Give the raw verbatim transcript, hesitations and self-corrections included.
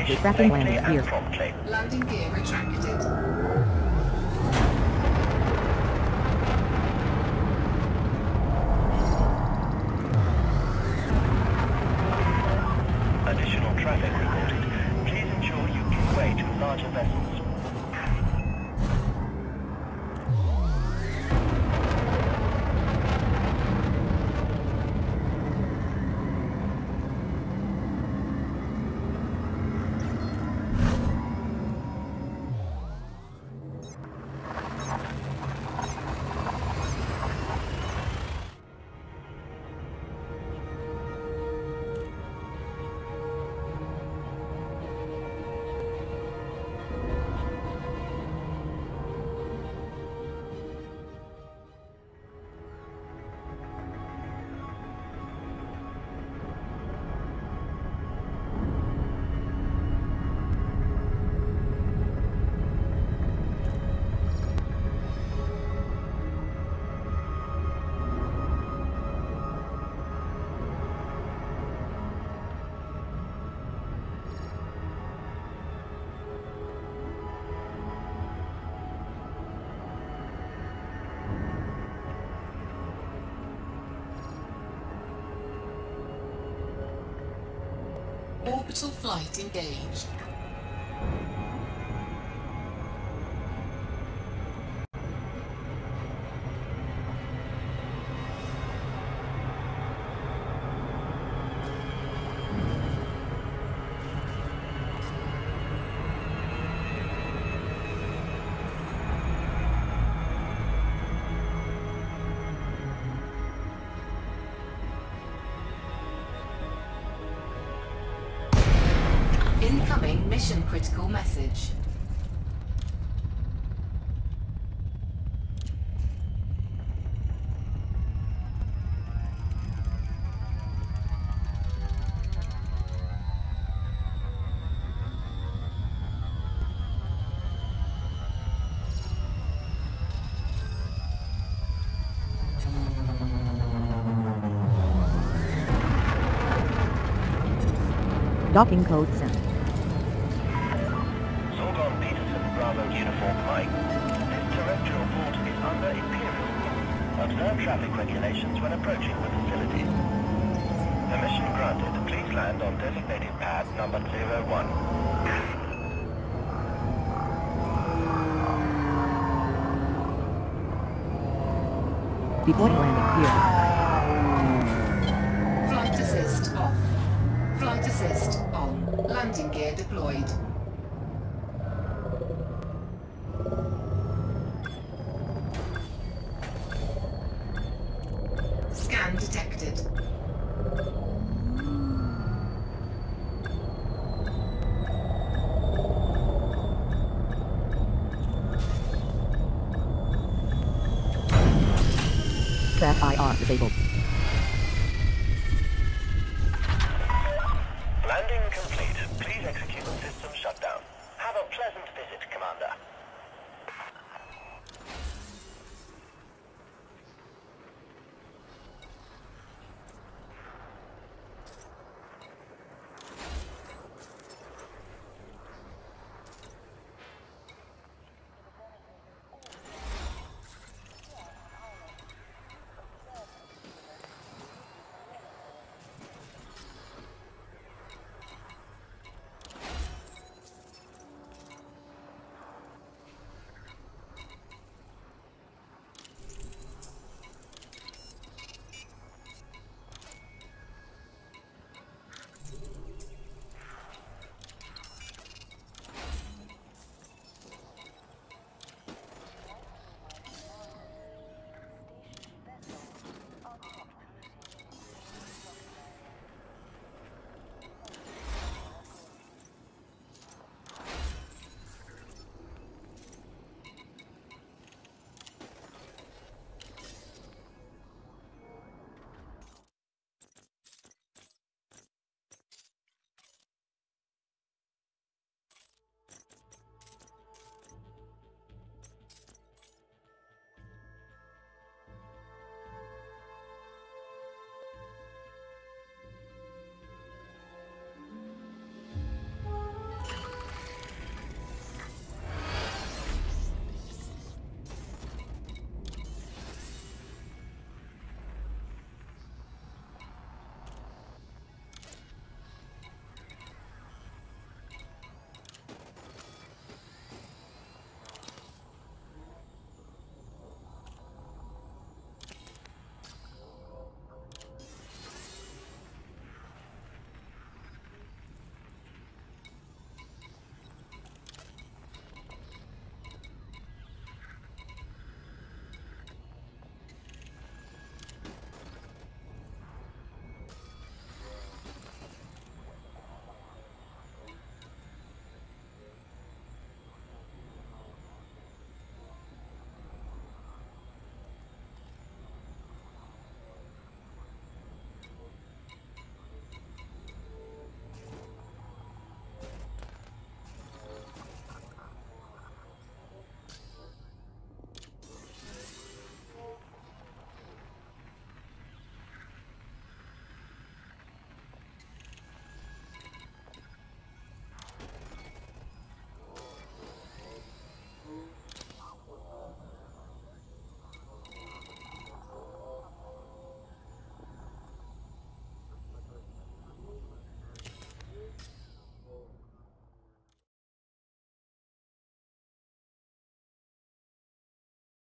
destination Retracting safely landing gear. and promptly. Landing gear retracted. Additional traffic reported. Please ensure you give way to larger vessels. Orbital flight engaged. Incoming mission critical message. Docking code sent. Zorgon Peterson, Bravo Uniform Mike. This terrestrial port is under Imperial. Observe traffic regulations when approaching the facility. Permission granted. Please land on designated pad number zero one. Deploy landing gear. Flight assist off. Flight assist on. Landing gear deployed. Scan detected. Trap I R disabled.